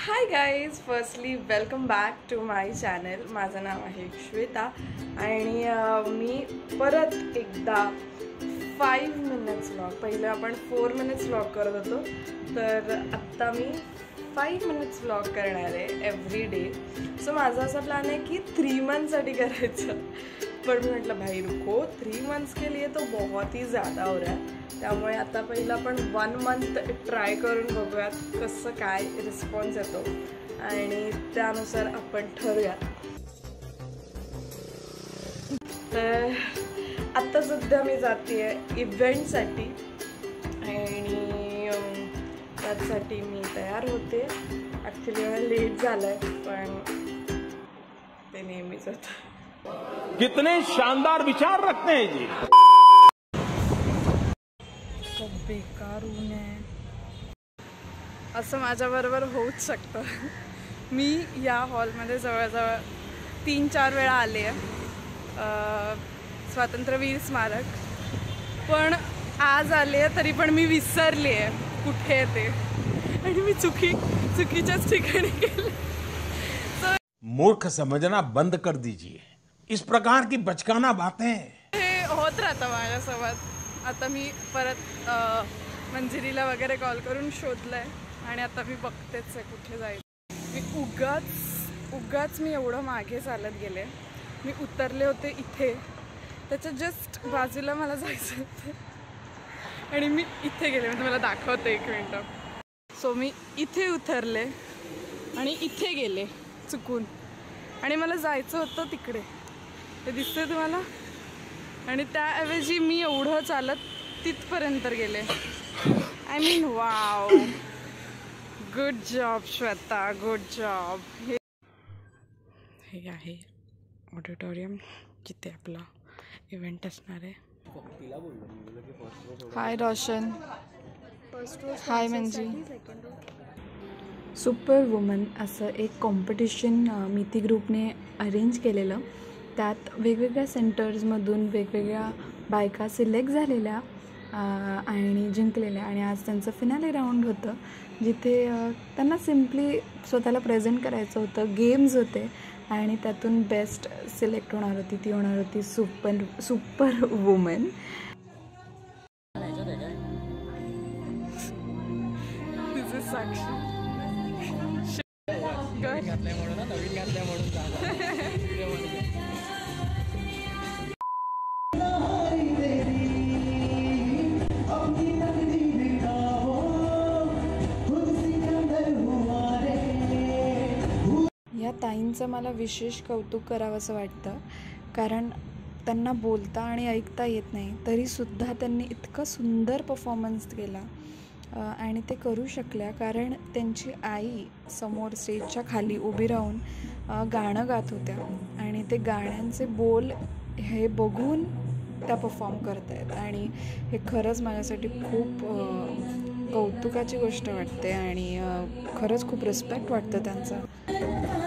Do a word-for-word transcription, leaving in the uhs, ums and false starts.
High guys, firstly welcome back to my channel. माझं नाव आहे श्वेता आणि मी परत एकदा फाईव्ह मिनिट्स व्लॉग, पहिलं आपण फोर मिनिट्स व्लॉग करत होतो, तर आत्ता मी फाईव्ह मिनिट्स व्लॉग करणार आहे एव्हरी डे. सो माझा असा प्लॅन आहे की थ्री मंथसाठी करायचं, पण मी म्हटलं भाई रुको, थ्री मंथ्स के लिए तो बहुत ही ज़्यादा हो रहा है. त्यामुळे आता पहिलं आपण वन मंथ ट्राय करून बघूयात कसं काय रिस्पॉन्स येतो आणि त्यानुसार आपण ठरवूयात. तर आत्ता सध्या मी जाते आहे इव्हेंटसाठी आणि त्यासाठी मी तयार होते. ॲक्च्युली मला लेट झालं आहे, पण ते नेहमीच होतं. कितने शानदार विचार रखते हैं जी. बेकार ऊन आहे असं माझ्याबरोबर होऊच शकतं. मी या हॉलमध्ये जवळजवळ तीन चार वेळा आले आहे स्वातंत्र्यवीर स्मारक, पण आज आले आहे तरी पण मी विसरले आहे कुठे आहे ते, आणि मी चुकी चुकीच्याच ठिकाणी गेले. मूर्ख समझना बंद कर दीजिए, इस प्रकार की बचकाना बातें हे होत राहतं माझ्यासोबत. आता मी परत मंजिरीला वगैरे कॉल करून शोधलंय आणि आता मी बघतेच आहे कुठे जायचं. मी उगाच उगाच मी एवढं मागे चालत गेले. मी उतरले होते इथे, त्याच्या जस्ट बाजूला मला जायचं होतं आणि मी इथे गेले. मी तुम्हाला दाखवते एक मिनटं. सो मी इथे उतरले आणि इथे गेले चुकून, आणि मला जायचं होतं तिकडे, ते दिसतंय तुम्हाला, आणि त्याऐवजी मी एवढं चालत तिथपर्यंत गेले. I mean wow, good job Shweta, good job. हे हे आहे ऑडिटोरियम जिथे आपला इव्हेंट असणार आहे. हाय रोशन. हाय मंजी. सुपर वुमन असं एक कॉम्पिटिशन मिती ग्रुपने अरेंज केलेलं. त्यात वेगवेगळ्या सेंटर्समधून वेगवेगळ्या बायका सिलेक्ट झालेल्या आणि जिंकलेल्या, आणि आज त्यांचं फिनाले राऊंड होतं जिथे त्यांना सिम्पली स्वतःला प्रेझेंट करायचं होतं. गेम्स होते आणि त्यातून बेस्ट सिलेक्ट होणार होती, ती होणार होती सुपर सुपर वुमन. या ताईंचं मला विशेष कौतुक करावं असं वाटतं, कारण त्यांना बोलता आणि ऐकता येत नाही तरीसुद्धा त्यांनी इतका सुंदर परफॉर्मन्स केला आणि ते करू शकल्या कारण त्यांची आई समोर स्टेजच्या खाली उभी राहून गाणं गात होत्या आणि ते गाण्यांचे बोल हे बघून त्या परफॉर्म करत आहेत. आणि हे खरंच माझ्यासाठी खूप कौतुकाची गोष्ट वाटते आणि खरंच खूप रिस्पेक्ट वाटतं त्यांचा.